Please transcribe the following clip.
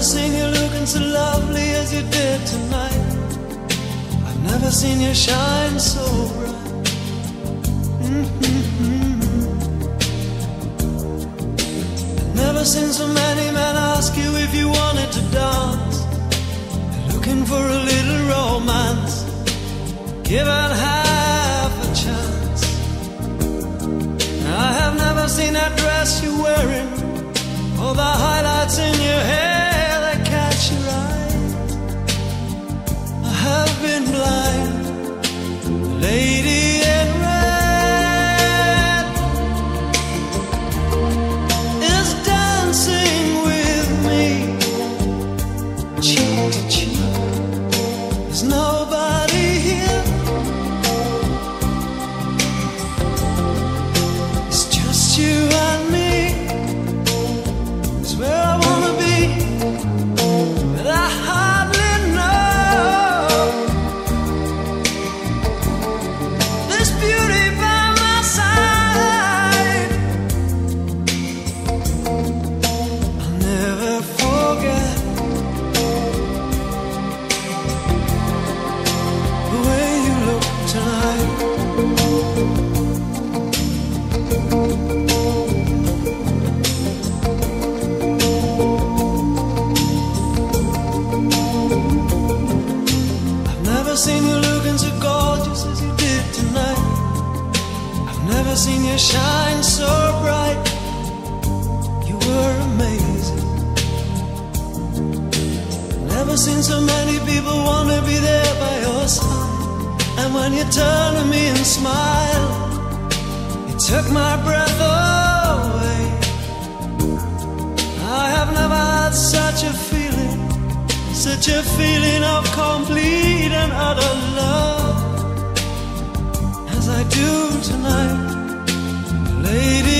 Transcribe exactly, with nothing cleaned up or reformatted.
never seen you looking so lovely as you did tonight. I've never seen you shine so bright. Mm-hmm. I've never seen so many men ask you if you wanted to dance. They're looking for a little romance, given half a chance. I have never seen that dress you're wearing, or the highlights in your hair that catch your eye. I have been blind. The lady in red is dancing with me, cheek to cheek. There's nobody here. It's just you and me. It's where I wanna be, but I hardly know. This beauty by my side, I'll never forget the way you look tonight. I've never seen you looking so gorgeous as you did tonight. I've never seen you shine so bright. You were amazing. Never seen so many people want to be there by your side. And when you turn to me and smile, it took my breath away. I have never had such a feeling, such a feeling of complete and utter love as I do tonight, lady.